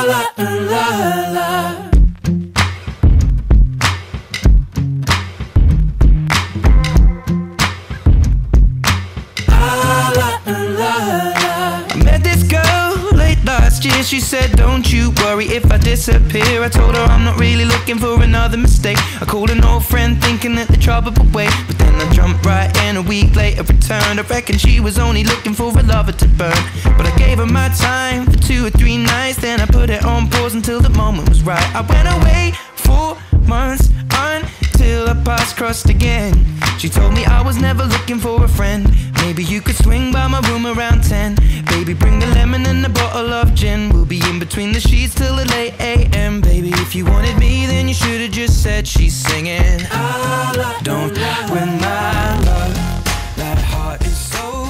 la la la. I met this girl late last year. She said, don't you worry if I disappear. I told her I'm not really looking for another mistake. I called an old friend thinking that the trouble would wait, but then I jumped right in. A week later returned. I reckon she was only looking for a lover to burn, but I gave her my time for 2 or 3 nights. Then I put it on pause until the moment was right. I went away 4 months until our paths crossed again. She told me I was never looking for a friend. Maybe you could swing by my room around 10. Baby, bring the lemon and a bottle of gin. We'll be in between the sheets till the late AM. Baby, if you wanted me, then you should've just said she's singing. Don't with my love. That heart is so